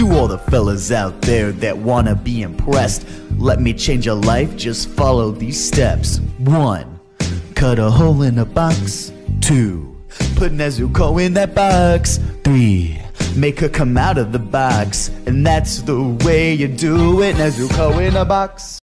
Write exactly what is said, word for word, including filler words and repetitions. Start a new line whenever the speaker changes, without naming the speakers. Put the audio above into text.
To all the fellas out there that wanna be impressed, let me change your life, just follow these steps. One, cut a hole in a box. Two, put Nezuko in that box. Three, make her come out of the box. And that's the way you do it, Nezuko in a box.